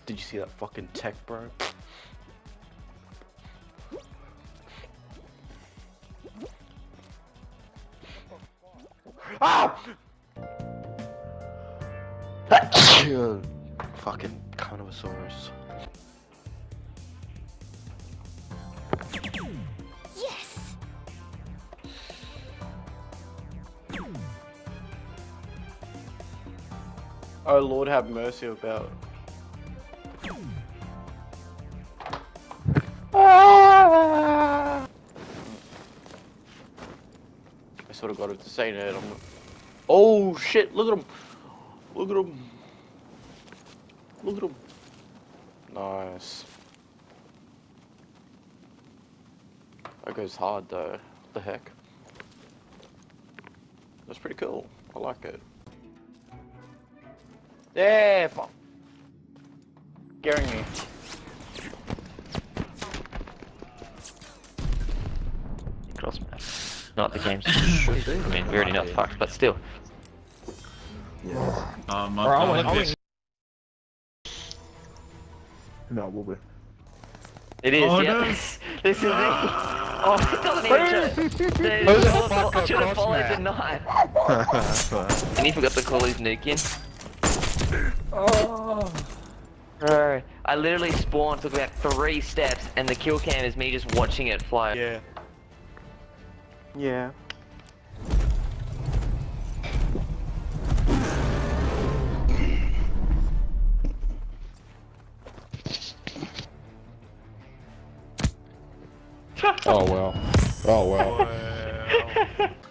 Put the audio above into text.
Did you see that fucking tech, bro? Ah! Fucking Carnosaurus. Yes. Oh Lord, have mercy about. Ah! I sort of got it to say that. Oh shit! Look at him! Look at him! Look at him! Nice. That goes hard though. What the heck? That's pretty cool. I like it. Yeah, fuck. Scaring me. Cross map. Not the game's. I mean, we're already not fucked, but still. Yeah. No, we'll be. It is, Oh, yeah. no. This is it. Oh, it doesn't even I should have followed the knife. And he forgot to call his nuke in. Oh. Bro, I literally spawned, took about 3 steps, and the kill cam is me just watching it fly. Yeah. Yeah. Oh well. Oh well. Well.